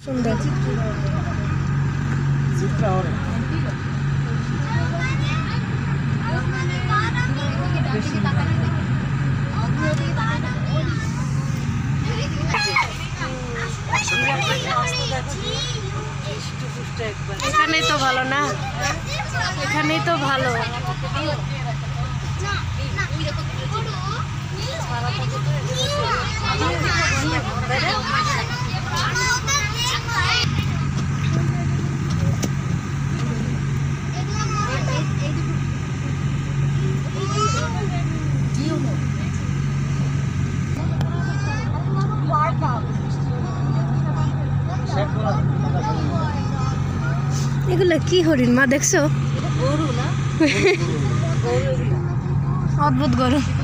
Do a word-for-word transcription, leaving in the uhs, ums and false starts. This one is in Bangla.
সুন্দর এখানেই তো ভালো না, এখানেই তো ভালো। এগুলা কি হরিণ মা দেখছো? অদ্ভুত গরু।